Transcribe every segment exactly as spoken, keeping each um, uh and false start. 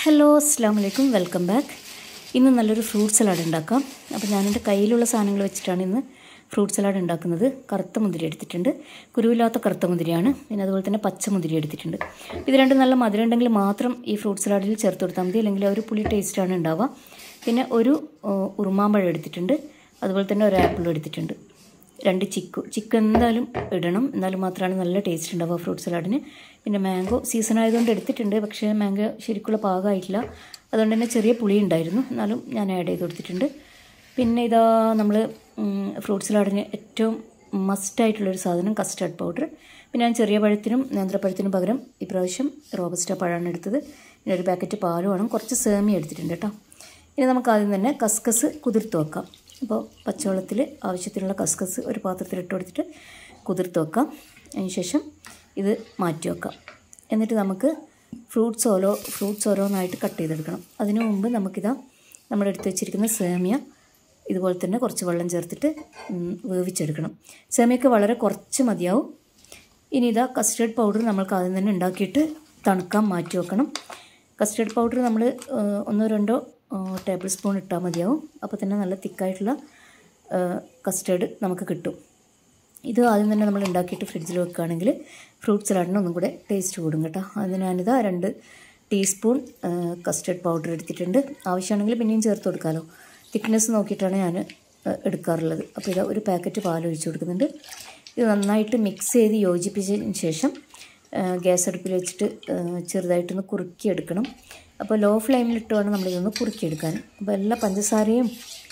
Hello അസ്സലാമു അലൈക്കും welcome back. ഇന്ന് നല്ലൊരു ഫ്രൂട്ട് സലാഡ് ഉണ്ടാക്കാം. അപ്പോൾ ഞാനെൻ്റെ കയ്യിലുള്ള സാധനങ്ങൾ വെച്ചിട്ടാണ് ഇന്ന് ഫ്രൂട്ട് സലാഡ് ഉണ്ടാക്കുന്നത്. കറുത്ത മുന്തിരി എടുത്തിട്ടുണ്ട്, കുരുവില്ലാത്ത കറുത്ത മുന്തിരിയാണ്. പിന്നെ അതുപോലെ തന്നെ പച്ച മുന്തിരി എടുത്തിട്ടുണ്ട്. ഇത് രണ്ടും നല്ല മധുരം ഉണ്ടെങ്കിൽ മാത്രം ഈ ഫ്രൂട്ട് സലാഡിൽ ചേർത്ത് കൊടുത്താൽ മതി, അല്ലെങ്കിൽ ഒരു പുളി ടേസ്റ്റാണ് ഉണ്ടാവുക. പിന്നെ ഒരു ഉറുമാമ്പഴം എടുത്തിട്ടുണ്ട്, അതുപോലെ തന്നെ ഒരു ആപ്പിളും എടുത്തിട്ടുണ്ട്. രണ്ട് ചിക്കു ചിക്കു എന്തായാലും ഇടണം, എന്നാലും മാത്രമാണ് നല്ല ടേസ്റ്റ് ഉണ്ടാവുക ഫ്രൂട്ട് സലാഡിന്. പിന്നെ മാംഗോ സീസൺ ആയതുകൊണ്ട് എടുത്തിട്ടുണ്ട്, പക്ഷേ മാംഗോ ശരിക്കുള്ള പാകമായിട്ടില്ല, അതുകൊണ്ട് തന്നെ ചെറിയ പുളി ഉണ്ടായിരുന്നു, എന്നാലും ഞാൻ ആഡ് ചെയ്ത് കൊടുത്തിട്ടുണ്ട്. പിന്നെ ഇതാ നമ്മൾ ഫ്രൂട്ട് സലാഡിന് ഏറ്റവും മസ്റ്റായിട്ടുള്ളൊരു സാധനം കസ്റ്റർഡ് പൗഡർ. പിന്നെ ഞാൻ ചെറിയ പഴത്തിനും നേന്ത്രപ്പഴത്തിനും പകരം ഇപ്രാവശ്യം റോബസ്റ്റ പഴമാണ് എടുത്തത്. പിന്നെ ഒരു പാക്കറ്റ് പാലും വേണം, കുറച്ച് സേമിയ എടുത്തിട്ടുണ്ട് കേട്ടോ. ഇനി നമുക്ക് ആദ്യം തന്നെ കസ്കസ് കുതിർത്ത് വെക്കാം. അപ്പോൾ പച്ചവെള്ളത്തിൽ ആവശ്യത്തിനുള്ള കസ്കസ് ഒരു പാത്രത്തിൽ ഇട്ട് കൊടുത്തിട്ട് കുതിർത്ത് വെക്കാം. അതിനുശേഷം ഇത് മാറ്റി വെക്കാം. എന്നിട്ട് നമുക്ക് ഫ്രൂട്ട്സ് ഓരോ ഫ്രൂട്ട്സ് ഓരോന്നായിട്ട് കട്ട് ചെയ്തെടുക്കണം. അതിനു മുമ്പ് നമുക്കിതാ നമ്മൾ എടുത്ത് വെച്ചിരിക്കുന്ന സേമിയ ഇതുപോലെ തന്നെ കുറച്ച് വെള്ളം ചേർത്തിട്ട് വേവിച്ചെടുക്കണം. സേമിയക്ക് വളരെ കുറച്ച് മതിയാവും. ഇനി ഇതാ കസ്റ്റർഡ് പൗഡർ നമ്മൾക്ക് ആദ്യം തന്നെ ഉണ്ടാക്കിയിട്ട് തണുക്കാൻ മാറ്റി വെക്കണം. കസ്റ്റർഡ് പൗഡർ നമ്മൾ ഒന്നോ രണ്ടോ ടേബിൾ സ്പൂൺ ഇട്ടാൽ മതിയാവും. അപ്പോൾ തന്നെ നല്ല തിക്കായിട്ടുള്ള കസ്റ്റേർഡ് നമുക്ക് കിട്ടും. ഇത് ആദ്യം തന്നെ നമ്മൾ ഉണ്ടാക്കിയിട്ട് ഫ്രിഡ്ജിൽ വെക്കുകയാണെങ്കിൽ ഫ്രൂട്ട് സലാഡിന് ഒന്നും കൂടെ ടേസ്റ്റ് കൂടും കേട്ടോ. അതിന് ഞാനിതാ രണ്ട് ടീസ്പൂൺ കസ്റ്റേർഡ് പൗഡർ എടുത്തിട്ടുണ്ട്. ആവശ്യമാണെങ്കിൽ പിന്നെയും ചേർത്ത് കൊടുക്കാമല്ലോ. തിക്നെസ് നോക്കിയിട്ടാണ് ഞാൻ എടുക്കാറുള്ളത്. അപ്പോൾ ഇതാ ഒരു പാക്കറ്റ് പാൽ ഒഴിച്ച് കൊടുക്കുന്നുണ്ട്. ഇത് നന്നായിട്ട് മിക്സ് ചെയ്ത് യോജിപ്പിച്ചതിന് ശേഷം ഗ്യാസ് അടുപ്പിൽ വെച്ചിട്ട് ചെറുതായിട്ടൊന്ന് കുറുക്കിയെടുക്കണം. അപ്പോൾ ലോ ഫ്ലെയിമിലിട്ട് വേണം നമ്മളിതൊന്ന് കുറുക്കിയെടുക്കാൻ. അപ്പോൾ എല്ലാ പഞ്ചസാരയും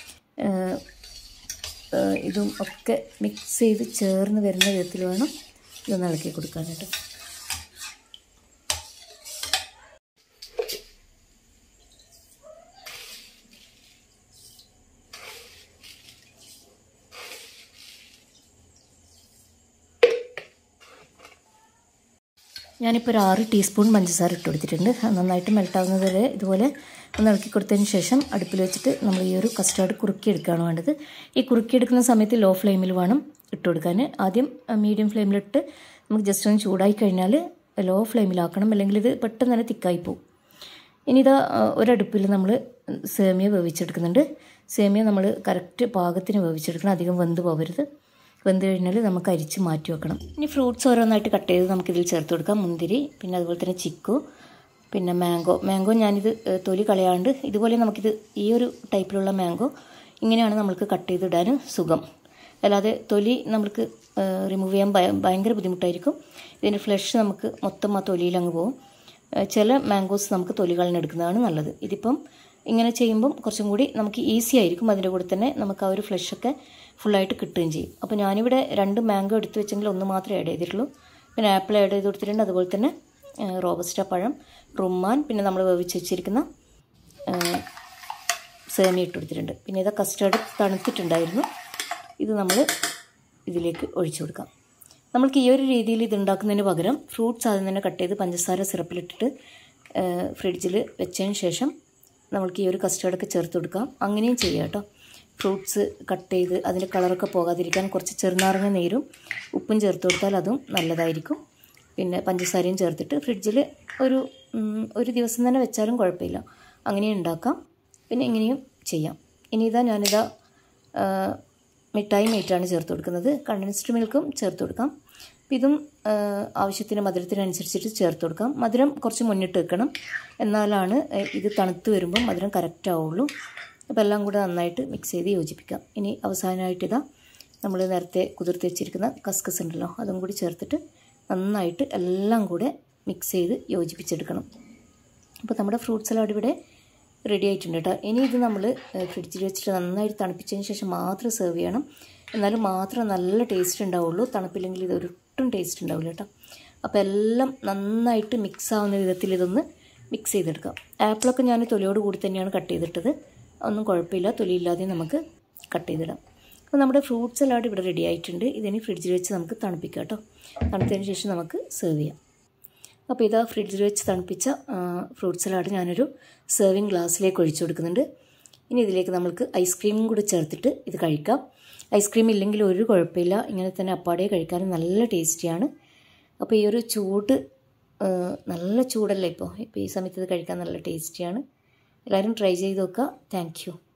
ഇതും ഒക്കെ മിക്സ് ചെയ്ത് ചേർന്ന് വരുന്ന വിധത്തിൽ വേണം ഇതൊന്ന് ഇളക്കി കൊടുക്കാനായിട്ട്. ഞാനിപ്പോൾ ഒരു ആറ് ടീസ്പൂൺ പഞ്ചസാര ഇട്ട് കൊടുത്തിട്ടുണ്ട്. നന്നായിട്ട് മെൽട്ടാവുന്നത് വരെ ഇതുപോലെ ഒന്ന് ഇളക്കി കൊടുത്തതിന് ശേഷം അടുപ്പിൽ വെച്ചിട്ട് നമ്മൾ ഈ ഒരു കസ്റ്റാർഡ് കുറുക്കിയെടുക്കുകയാണ് വേണ്ടത്. ഈ കുറുക്കിയെടുക്കുന്ന സമയത്ത് ലോ ഫ്ലെയിമിൽ വേണം ഇട്ട് കൊടുക്കാൻ. ആദ്യം മീഡിയം ഫ്ലെയിമിലിട്ട് നമുക്ക് ജസ്റ്റ് ഒന്ന് ചൂടായി കഴിഞ്ഞാൽ ലോ ഫ്ലെയിമിലാക്കണം, അല്ലെങ്കിൽ ഇത് പെട്ടെന്ന് തന്നെ തിക്കായി പോകും. ഇനി ഇതാ ഒരടുപ്പിൽ നമ്മൾ സേമിയ വേവിച്ചെടുക്കുന്നുണ്ട്. സേമിയ നമ്മൾ കറക്റ്റ് പാകത്തിന് വേവിച്ചെടുക്കണം, അധികം വെന്ത് പോകരുത്. വെന്ത് കഴിഞ്ഞാൽ നമുക്ക് അരിച്ച് മാറ്റി വെക്കണം. ഇനി ഫ്രൂട്ട്സ് ഓരോന്നായിട്ട് കട്ട് ചെയ്ത് നമുക്കിതിൽ ചേർത്ത് കൊടുക്കാം. മുന്തിരി, പിന്നെ അതുപോലെ തന്നെ ചിക്കു, പിന്നെ മാംഗോ. മാംഗോ ഞാനിത് തൊലി കളയാണ്ട് ഇതുപോലെ നമുക്കിത് ഈ ഒരു ടൈപ്പിലുള്ള മാംഗോ ഇങ്ങനെയാണ് നമ്മൾക്ക് കട്ട് ചെയ്തിടാൻ സുഖം. അല്ലാതെ തൊലി നമുക്ക് റിമൂവ് ചെയ്യാൻ ഭയങ്കര ബുദ്ധിമുട്ടായിരിക്കും. ഇതിൻ്റെ ഫ്ലഷ് നമുക്ക് മൊത്തം ആ തൊലിയിൽ അങ്ങ് പോകും. ചില മാംഗോസ് നമുക്ക് തൊലി കളഞ്ഞെടുക്കുന്നതാണ് നല്ലത്. ഇതിപ്പം ഇങ്ങനെ ചെയ്യുമ്പം കുറച്ചും കൂടി നമുക്ക് ഈസി ആയിരിക്കും. അതിൻ്റെ കൂടെ തന്നെ നമുക്ക് ആ ഒരു ഫ്ലഷൊക്കെ ഫുള്ളായിട്ട് കിട്ടുകയും ചെയ്യും. അപ്പോൾ ഞാനിവിടെ രണ്ട് മാംഗോ എടുത്ത് വെച്ചെങ്കിൽ ഒന്ന് മാത്രമേ ആഡ് ചെയ്തിട്ടുള്ളൂ. പിന്നെ ആപ്പിൾ ആഡ് ചെയ്ത് കൊടുത്തിട്ടുണ്ട്, അതുപോലെ തന്നെ റോബസ്റ്റ പഴം, റുമ്മാൻ, പിന്നെ നമ്മൾ വേവിച്ച് വെച്ചിരിക്കുന്ന സേമിയ ഇട്ട് കൊടുത്തിട്ടുണ്ട്. പിന്നെ ഇത് കസ്റ്റർഡ് തണുത്തിട്ടുണ്ടായിരുന്നു, ഇത് നമ്മൾ ഇതിലേക്ക് ഒഴിച്ചു കൊടുക്കാം. നമ്മൾക്ക് ഈ ഒരു രീതിയിൽ ഇത് ഉണ്ടാക്കുന്നതിന് പകരം ഫ്രൂട്ട്സ് ആദ്യം തന്നെ കട്ട് ചെയ്ത് പഞ്ചസാര സിറപ്പിലിട്ടിട്ട് ഫ്രിഡ്ജിൽ വെച്ചതിന് ശേഷം നമ്മൾക്ക് ഈ ഒരു കസ്റ്റർഡൊക്കെ ചേർത്ത് കൊടുക്കാം. അങ്ങനെയും ചെയ്യാം കേട്ടോ. ഫ്രൂട്ട്സ് കട്ട് ചെയ്ത് അതിൻ്റെ കളറൊക്കെ പോകാതിരിക്കാൻ കുറച്ച് ചെറുനാരങ്ങ നീരും ഉപ്പും ചേർത്ത് കൊടുത്താൽ അതും നല്ലതായിരിക്കും. പിന്നെ പഞ്ചസാരയും ചേർത്തിട്ട് ഫ്രിഡ്ജിൽ ഒരു ഒരു ദിവസം തന്നെ വെച്ചാലും കുഴപ്പമില്ല. അങ്ങനെയും ഉണ്ടാക്കാം, പിന്നെ ഇങ്ങനെയും ചെയ്യാം. ഇനി ഇതാ ഞാനിതാ മിഠായി മീറ്റാണ് ചേർത്ത് കൊടുക്കുന്നത്. കണ്ടൻസ്ഡ് മിൽക്കും ചേർത്ത് കൊടുക്കാം. അപ്പം ഇതും ആവശ്യത്തിന് മധുരത്തിനനുസരിച്ചിട്ട് ചേർത്ത് കൊടുക്കാം. മധുരം കുറച്ച് മുന്നിട്ട് വെക്കണം, എന്നാലാണ് ഇത് തണുത്ത് വരുമ്പം മധുരം കറക്റ്റ് ആവുള്ളൂ. അപ്പോൾ എല്ലാം കൂടെ നന്നായിട്ട് മിക്സ് ചെയ്ത് യോജിപ്പിക്കാം. ഇനി അവസാനമായിട്ട് ഇതാ നമ്മൾ നേരത്തെ കുതിർത്ത് വെച്ചിരിക്കുന്ന കസ്കസ് ഉണ്ടല്ലോ, അതും കൂടി ചേർത്തിട്ട് നന്നായിട്ട് എല്ലാം കൂടെ മിക്സ് ചെയ്ത് യോജിപ്പിച്ചെടുക്കണം. അപ്പോൾ നമ്മുടെ ഫ്രൂട്ട് സലാഡ് ഇവിടെ റെഡി ആയിട്ടുണ്ട് കേട്ടോ. ഇനി ഇത് നമ്മൾ ഫ്രിഡ്ജിൽ വെച്ചിട്ട് നന്നായിട്ട് തണുപ്പിച്ചതിന് ശേഷം മാത്രം സെർവ് ചെയ്യണം. എന്നാലും മാത്രം നല്ല ടേസ്റ്റ് ഉണ്ടാവുള്ളൂ. തണുപ്പില്ലെങ്കിൽ ഇത് ഒട്ടും ടേസ്റ്റ് ഉണ്ടാവില്ല കേട്ടോ. അപ്പോൾ എല്ലാം നന്നായിട്ട് മിക്സ് ആവുന്ന വിധത്തിൽ ഇതൊന്ന് മിക്സ് ചെയ്തെടുക്കാം. ആപ്പിളൊക്കെ ഞാൻ തൊലിയോട് കൂടി തന്നെയാണ് കട്ട് ചെയ്തിട്ടത്. ഒന്നും കുഴപ്പമില്ല, തൊലിയില്ലാതെ നമുക്ക് കട്ട് ചെയ്തിടാം. അപ്പോൾ നമ്മുടെ ഫ്രൂട്ട് സലാഡ് ഇവിടെ റെഡി ആയിട്ടുണ്ട്. ഇതിന് ഫ്രിഡ്ജിൽ വെച്ച് നമുക്ക് തണുപ്പിക്കാം കേട്ടോ. തണുത്തതിന് ശേഷം നമുക്ക് സെർവ് ചെയ്യാം. അപ്പോൾ ഇതാ ഫ്രിഡ്ജിൽ വെച്ച് തണുപ്പിച്ച ഫ്രൂട്ട് സലാഡ് ഞാനൊരു സെർവിങ് ഗ്ലാസ്സിലേക്ക് ഒഴിച്ചു കൊടുക്കുന്നുണ്ട്. ഇനി ഇതിലേക്ക് നമുക്ക് ഐസ്ക്രീമും കൂടി ചേർത്തിട്ട് ഇത് കഴിക്കാം. ഐസ്ക്രീം ഇല്ലെങ്കിൽ ഒരു കുഴപ്പമില്ല, ഇങ്ങനെ തന്നെ അപ്പാടെ കഴിക്കാനും നല്ല ടേസ്റ്റിയാണ്. അപ്പോൾ ഈ ഒരു ചൂട് നല്ല ചൂടല്ലേ ഇപ്പോൾ ഇപ്പോൾ ഈ സമയത്ത് ഇത് കഴിക്കാൻ നല്ല ടേസ്റ്റിയാണ്. എല്ലാവരും ട്രൈ ചെയ്ത് നോക്കുക. Thank U.